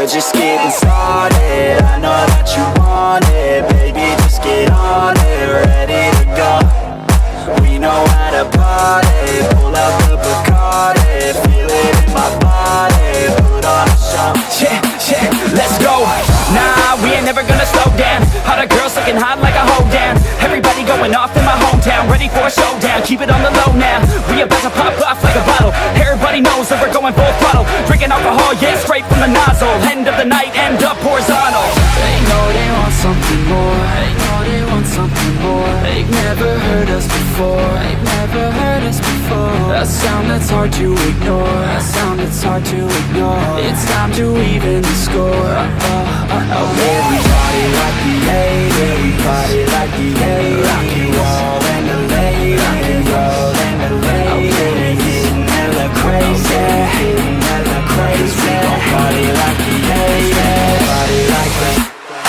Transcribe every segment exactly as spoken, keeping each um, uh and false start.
we're just getting started. I know that you want it, baby, just get on it. Ready to go, we know how to party. Pull out the Bacardi, feel it in my body. Put on a show, Yeah, yeah, let's go. Nah, we ain't never gonna slow down. All the girls looking hot like a hoe down. Everybody going off in my hometown, ready for a showdown. Keep it on the low now, we about to pop off like a bottle. Everybody knows that we're going full throttle. Drinking alcohol, yeah, straight from the nozzle. End of the night, end up horizontal. They know they want something more. They know they want something more. They've never heard us before. They've never heard us before. A sound that's hard to ignore. A sound that's hard to ignore. It's time to even the score. uh, uh, uh, oh, baby, party like the eighties, party like the eighties. Rock you all and the ladies, roll and the ladies, getting hella crazy, getting hella crazy. We gon' party like the eighties, party like the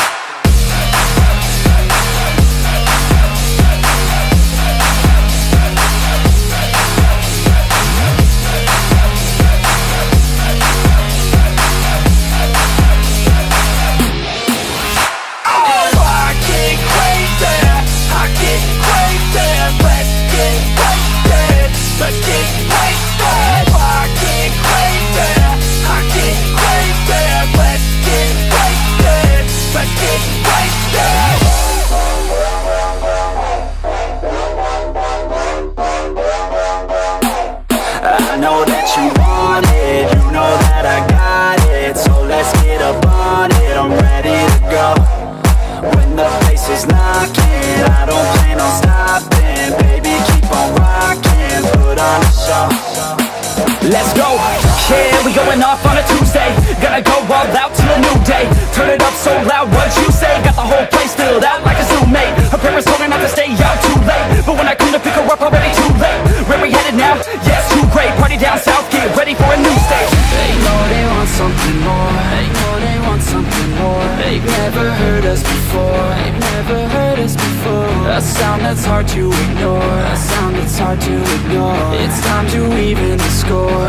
I know that you want it, you know that I got it. So let's get up on it, I'm ready to go. When the place is knocking, I don't plan on stopping. Baby, keep on rocking, put on a show. Let's go, yeah, we going off on a Tuesday. Gonna go all out till a new day. Turn it up so loud, what you say? Got the whole place filled out like a zoo mate. Her parents told her not to stay out too late, but when I come to pick her up, already too late. Where we headed now? Yeah, it's too great. Party down south, get ready for a new stage. They know they want something more. They know they want something more. They've never heard us before. They've never heard us before. A sound that's hard to ignore. A sound that's hard to ignore. It's time to even the score.